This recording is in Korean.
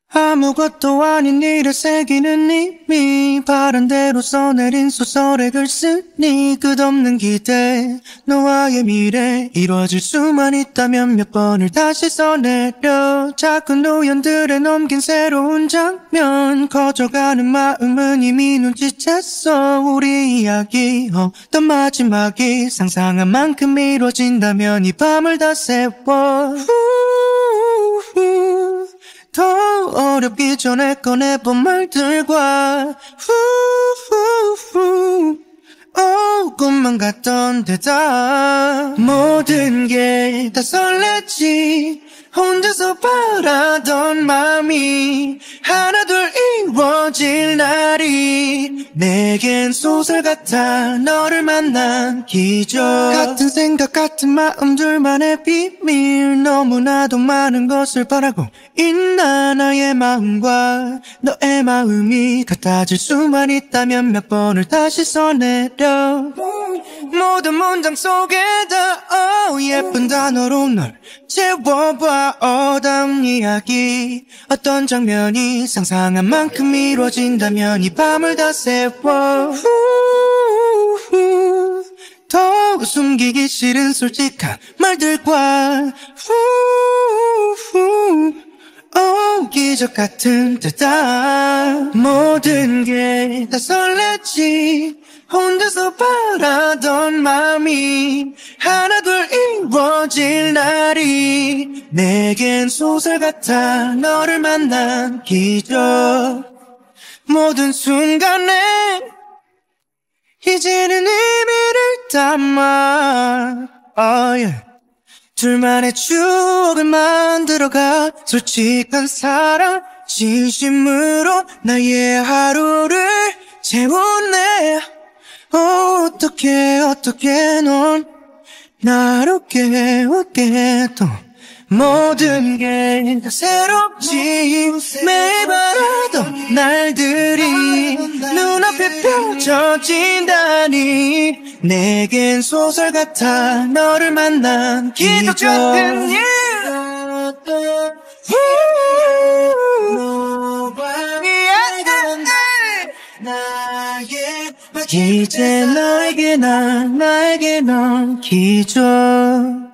아무것도 아닌 일에 새기는 이미 바란대로 써내린 소설의 글쓰니 끝없는 기대 너와의 미래 이루어질 수만 있다면 몇 번을 다시 써내려 작은 우연들에 넘긴 새로운 장면 커져가는 마음은 이미 눈치챘어 우리 이야기 어떤 마지막이 상상한 만큼 이루어진다면 이 밤을 다 세워 더 어렵기 전에 꺼내본 말들과 꿈만 같던 대답 모든 게 다 설렜지 혼자서 바라던 맘이 하나둘 이루어질 날이 내겐 소설 같아 너를 만난 기적 같은 생각 같은 마음 둘만의 비밀 너무나도 많은 것을 바라고 있나 나의 마음과 너의 마음이 같아질 수만 있다면 몇 번을 다시 써내려 모든 문장 속에다 예쁜 단어로 널 채워봐 어다운 이야기 어떤 장면이 상상한 만큼 이루어진다면 이 밤을 다 세워 더 숨기기 싫은 솔직한 말들과 기적 같은 대답 모든 게 다 설렜지 혼자서 바라던 맘이 하나둘 이루어질 날이 내겐 소설 같아 너를 만난 기적 모든 순간에 이제는 의미를 담아 둘만의 추억을 만들어가 솔직한 사랑 진심으로 나의 하루를 채우네 어떻게 넌 나를 깨우게 또 모든 게 다 새롭지 매일 바라던 날들이 눈앞에 펼쳐진다니 내겐 소설 같아 너를 만난 기적 같은 일 이제 나에게 넌 기적